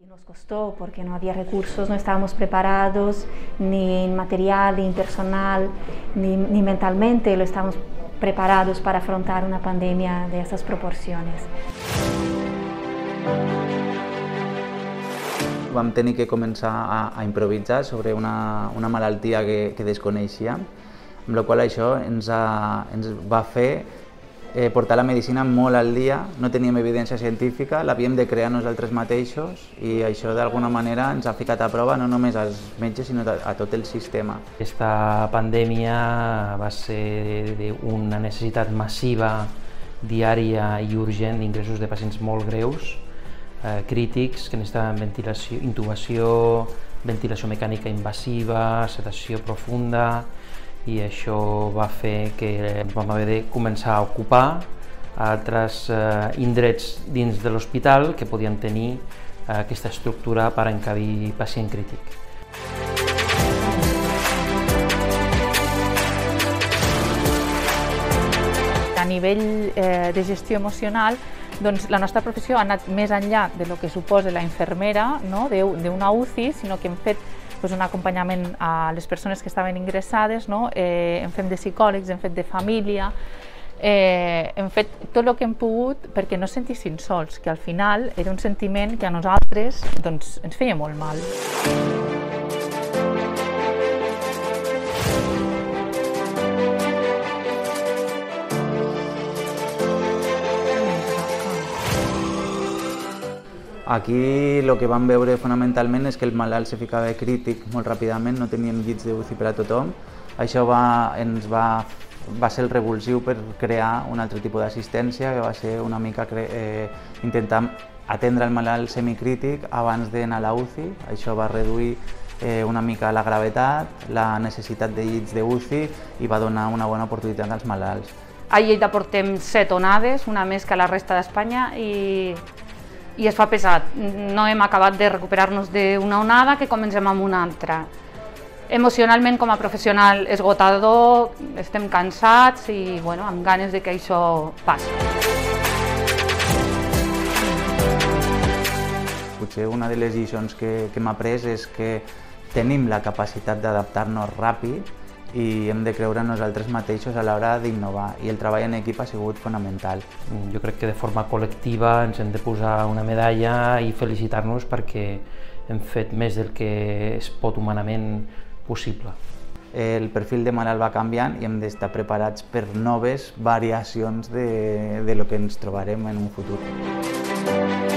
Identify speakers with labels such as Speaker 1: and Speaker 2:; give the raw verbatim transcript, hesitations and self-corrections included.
Speaker 1: Nos costó porque no había recursos, no estábamos preparados ni en material, ni en personal, ni, ni mentalmente lo estábamos preparados para afrontar una pandemia de esas proporciones.
Speaker 2: Vam tenir que començar a, a improvisar sobre una, una malaltia que, que desconeixíem, amb la qual això ens, ha, ens va fer eh, portar la medicina molt al dia. No teníem evidència científica, l'havíem de crear nosaltres mateixos i això d'alguna manera ens ha ficat a prova no només als metges sinó a, a tot el sistema.
Speaker 3: Aquesta pandèmia va ser una necessitat massiva, diària i urgent d'ingressos de pacients molt greus, eh, crítics, que necessitaven ventilació, intubació, ventilació mecànica invasiva, sedació profunda, i això va fer que ens vam haver de començar a ocupar altres eh, indrets dins de l'hospital que podien tenir eh, aquesta estructura per encabir pacient crític.
Speaker 4: A nivell eh, de gestió emocional, doncs, la nostra professió ha anat més enllà de lo que suposa la infermera, no? d'una U C I, sinó que hem fet pues, un acompanyament a les persones que estaven ingressades, no? eh, hem fet de psicòlegs, hem fet de família, eh, hem fet tot el que hem pogut perquè no es sentissin sols, que al final era un sentiment que a nosaltres doncs, ens feia molt mal.
Speaker 2: Aquí el que vam veure fonamentalment és que el malalt se ficava crític molt ràpidament, no teníem llits d'U C I per a tothom. Això va, ens va, va ser el revulsiu per crear un altre tipus d'assistència, que va ser una mica eh, intentar atendre el malalt semicrític abans d'anar a la U C I. Això va reduir eh, una mica la gravetat, la necessitat de llits d'U C I i va donar una bona oportunitat als malalts.
Speaker 5: A Lleida portem set onades, una més que a la resta d'Espanya, i i es fa pesat. No hem acabat de recuperar-nos d'una onada que comencem amb una altra. Emocionalment, com a professional, esgotador, estem cansats i bueno, amb ganes de que això passi.
Speaker 2: Potser una de les lliçons que, que hem après és que tenim la capacitat d'adaptar-nos ràpid i hem de creure en nosaltres mateixos a l'hora d'innovar, i el treball en equip ha sigut fonamental.
Speaker 3: Jo crec que de forma col·lectiva ens hem de posar una medalla i felicitar-nos perquè hem fet més del que es pot humanament possible.
Speaker 2: El perfil de malalt va canviant i hem d'estar preparats per noves variacions de, de lo que ens trobarem en un futur.